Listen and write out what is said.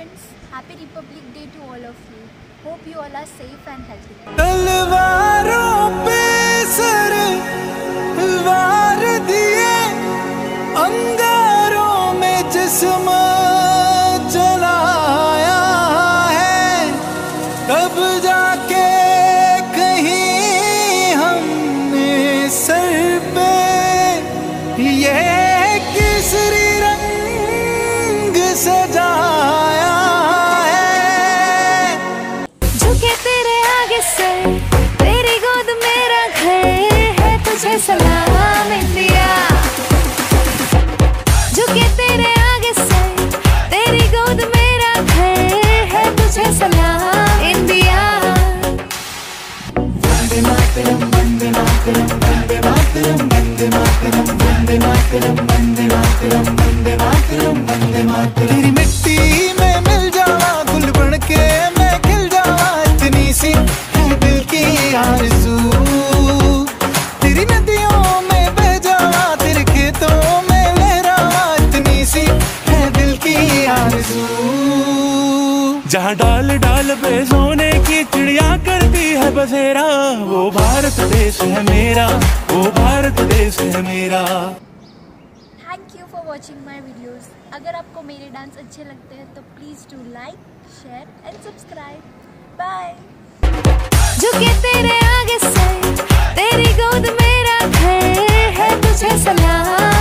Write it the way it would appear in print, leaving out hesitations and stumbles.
friends, happy Republic Day to all of you. Hope you all are safe and healthy. तलवारों पे sir वार दिए, अंगारों में जिस्म जलाया है, तब जाके कहीं हमने सर पे ये केसरी रंग सजाया है। झुके तेरे आगे सर, तेरी गोद मेरा घर है, तुझे सलाम इंडिया। झुके तेरे आगे सर, तेरी गोद मेरा घर है, तुझे सलाम इंडिया। वंदे मातरम वंदे मातरम वंदे मातरम वंदे मातरम वंदे मातरम वंदे मातरम वंदे मातरम वंदे मातरम। तेरी मिट्टी में मिल जावा, गुल बन के मैं खिल जावा, इतनी सी है दिल की आरज़ू। तेरी नदियों में बह जावा, तेरे खेतों में लहरावा, इतनी सी है दिल की आरज़ू। जहाँ डाल डाल पे सोने की चिड़िया करती है बसेरा, वो भारत देश है मेरा, वो भारत देश है मेरा। Thank you for watching my videos. अगर आपको मेरे डांस अच्छे लगते हैं तो please do like, share and subscribe. Bye. झुके तेरे आगे सर, तेरी गोद मेरा घर है, तुझे सलाम